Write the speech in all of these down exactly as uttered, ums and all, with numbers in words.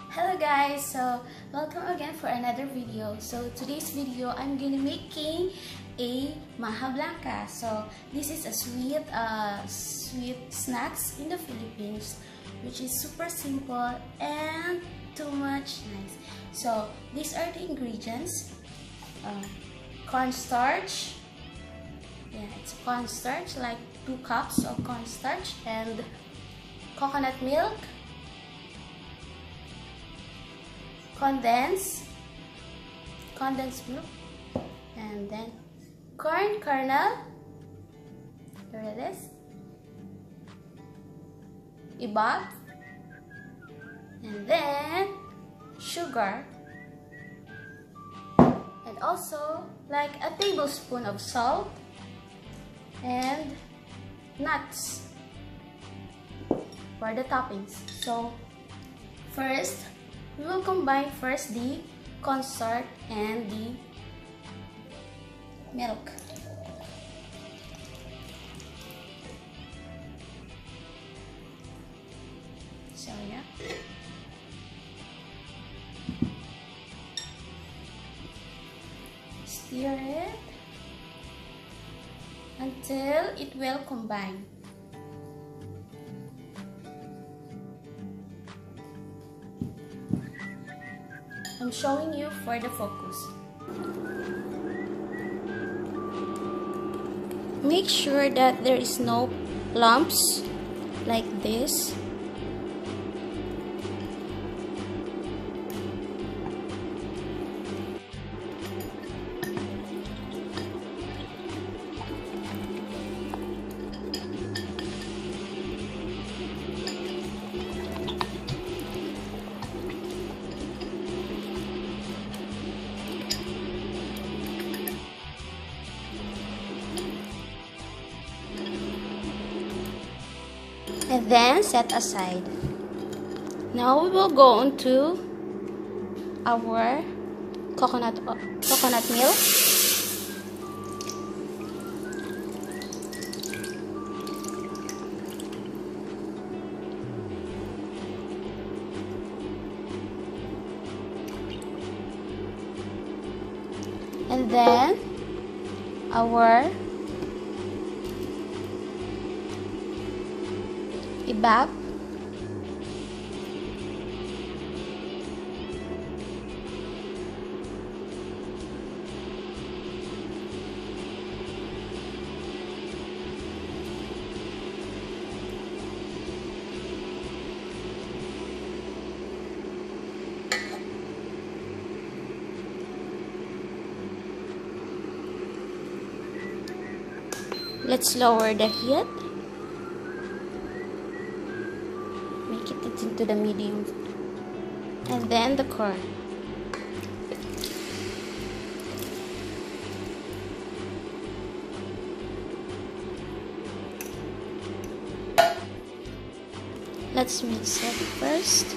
Hello guys, so welcome again for another video. So today's video I'm gonna making a maja blanca. So this is a sweet uh, sweet snacks in the Philippines, which is super simple and too much nice. So these are the ingredients: uh, cornstarch. Yeah, it's cornstarch, like two cups of cornstarch, and coconut milk, condensed condensed milk, and then corn kernel. Here it is. Ibab, and then sugar, and also like a tablespoon of salt and nuts for the toppings. So first, we will combine first the cornstarch and the milk. So yeah. Stir it until it will combine. I'm showing you for the focus. Make sure that there is no lumps like this. And then set aside. Now we will go on to our coconut coconut milk. And then our ibab, let's lower the heat. Make it into the medium. And then the corn. Let's mix it first.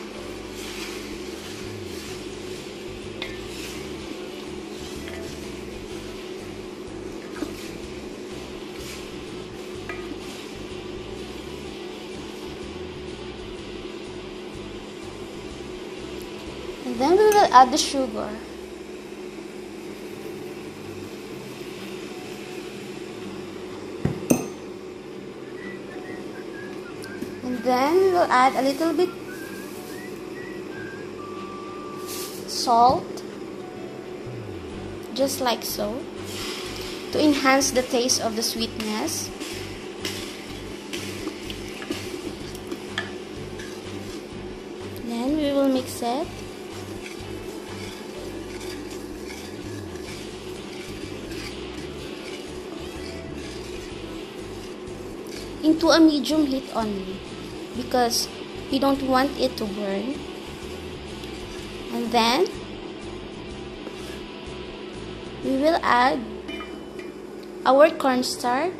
And then we will add the sugar. And then we will add a little bit salt, just like so, to enhance the taste of the sweetness. Then we will mix it. Into a medium heat only, because we don't want it to burn. And then we will add our cornstarch,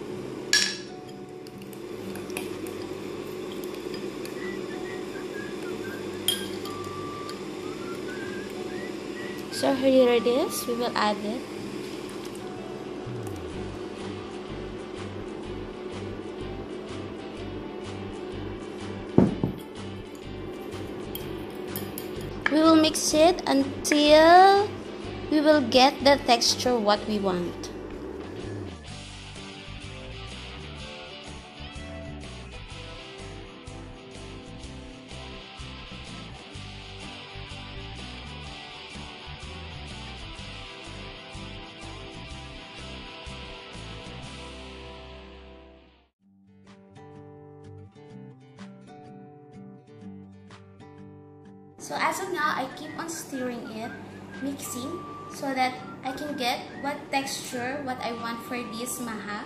so here it is. We will add it. mix it until we will get the texture what we want. So as of now, I keep on stirring it, mixing, so that I can get what texture, what I want for this maha.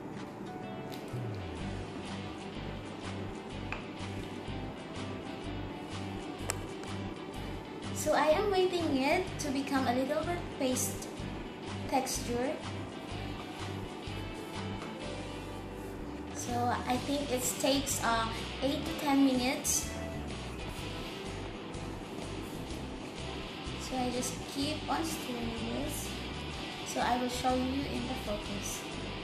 So I am waiting it to become a little bit paste texture. So I think it takes uh, eight to ten minutes. So I just keep on stirring this. So I will show you in the focus.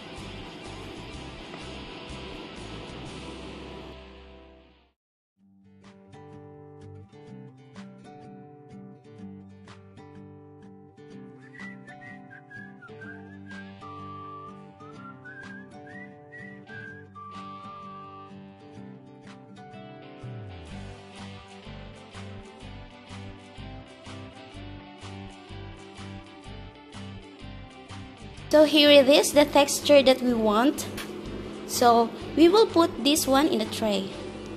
So here it is, the texture that we want. So we will put this one in the tray.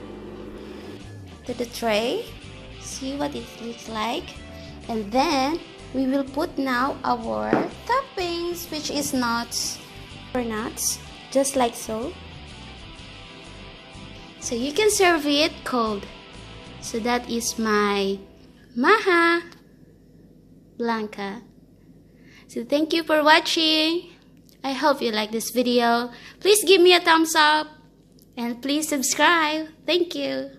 To the tray, see what it looks like. And then we will put now our toppings, which is nuts or nuts, just like so. So you can serve it cold. So that is my maha blanca. So thank you for watching. I hope you like this video. Please give me a thumbs up and please subscribe. Thank you.